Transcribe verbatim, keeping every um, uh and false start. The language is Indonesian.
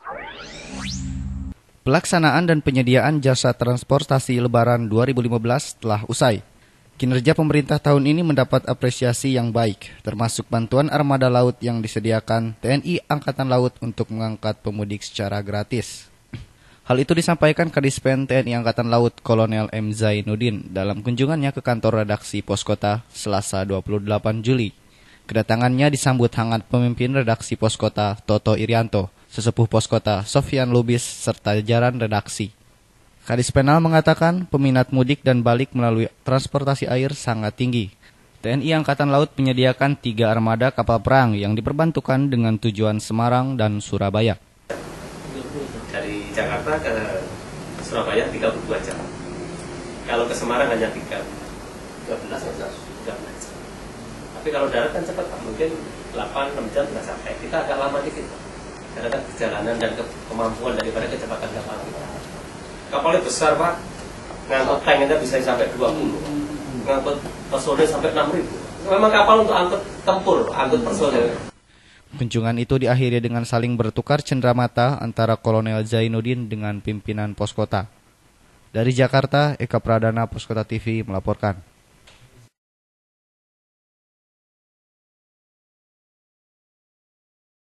Pelaksanaan dan penyediaan jasa transportasi Lebaran dua ribu lima belas telah usai. Kinerja pemerintah tahun ini mendapat apresiasi yang baik, termasuk bantuan armada laut yang disediakan T N I Angkatan Laut untuk mengangkat pemudik secara gratis. Hal itu disampaikan Kadispen T N I Angkatan Laut Kolonel M. Zainuddin dalam kunjungannya ke kantor redaksi Poskota Selasa dua puluh delapan Juli. Kedatangannya disambut hangat pemimpin redaksi Poskota Toto Irianto, sesepuh Poskota Sofyan Lubis, serta jajaran redaksi. Kadispenal mengatakan peminat mudik dan balik melalui transportasi air sangat tinggi. T N I Angkatan Laut menyediakan tiga armada kapal perang yang diperbantukan dengan tujuan Semarang dan Surabaya. Dari Jakarta ke Surabaya tiga puluh dua jam. Kalau ke Semarang hanya tiga belas jam. Tapi kalau darat kan cepat, Pak. Mungkin delapan enam jam sudah sampai. Kita agak lama dikit, Pak. Karena kan perjalanan dan ke kemampuan daripada kecepatan kapal kita. Kapalnya besar, Pak. Ngangkut tanknya bisa sampai dua puluh. Ngangkut personil sampai enam ribu. Memang kapal untuk angkut tempur, angkut personil. Kunjungan itu diakhiri dengan saling bertukar cenderamata antara Kolonel Zainuddin dengan pimpinan Poskota. Dari Jakarta, Eka Pradana, Poskota T V melaporkan.